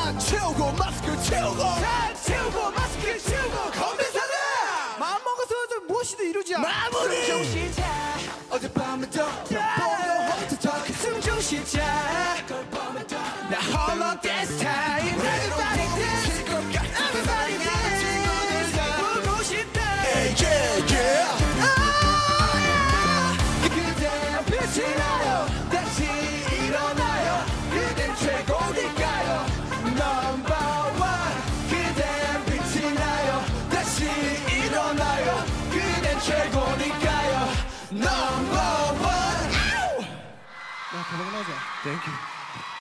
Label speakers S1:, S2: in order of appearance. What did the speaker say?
S1: 채우고 마스크 채우고
S2: 다 채우고 마스크 채우고 건배 사람 마음 먹어서 무엇이든 이루자
S1: 마무리
S2: 숨 좀 쉬자
S1: 어젯밤부터 보여 헛헛한
S2: 숨 좀 쉬자 나 홀로 댄스 타임 Everybody dance Everybody dance 보고 싶다 그댄 빛이 나요 다시 일어나요 그댄 최고니까요 Number one 그댄 빛이 나요 다시 일어나요 그댄 최고니까요 Number one 야 가방 나자
S1: Thank you